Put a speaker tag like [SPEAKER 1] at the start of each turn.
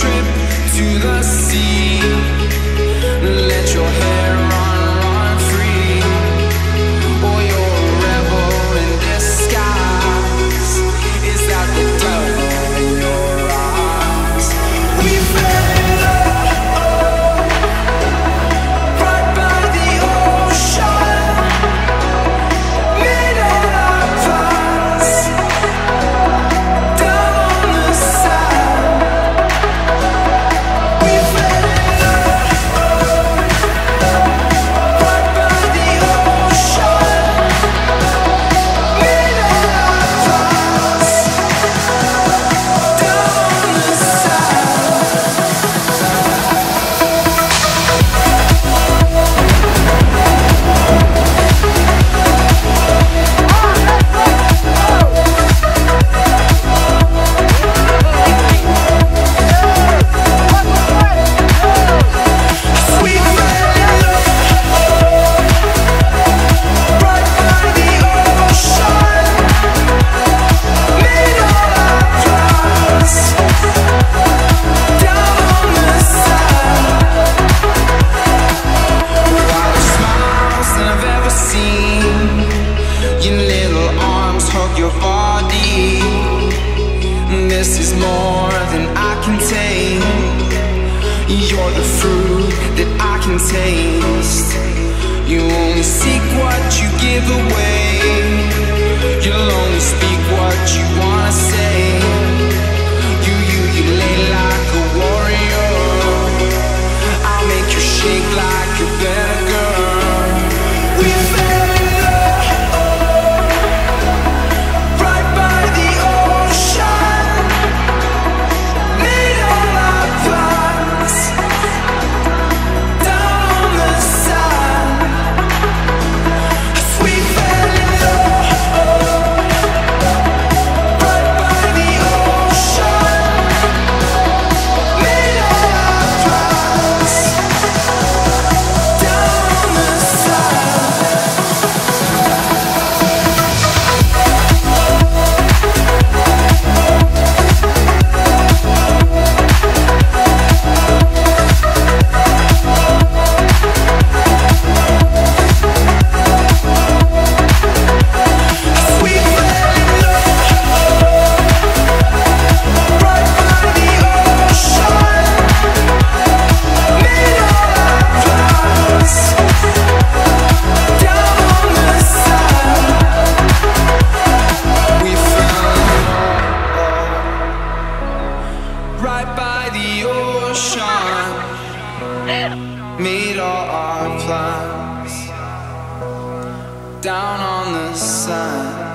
[SPEAKER 1] trip to the sea. Let your hair run free. Or you're a rebel in disguise. Is that the devil in your eyes? We fell in love right by the ocean. Made all our plans down on the sand. We fell in love right by the ocean. Made all our plans down on the your body. This is more than I can take. You're the fruit that I can taste. You only seek what you give away. You'll only speak what you wanna say. You lay like a warrior. I'll make you shake like a better girl. We fell in love right by the ocean. Made all our plans down on the sand. We fell in love right by the ocean. Made all our plans down on the sand. We fell in love right by the ocean. Made all our plans down on the sand. We fell in love right by the ocean. Made all our plans down on the sand.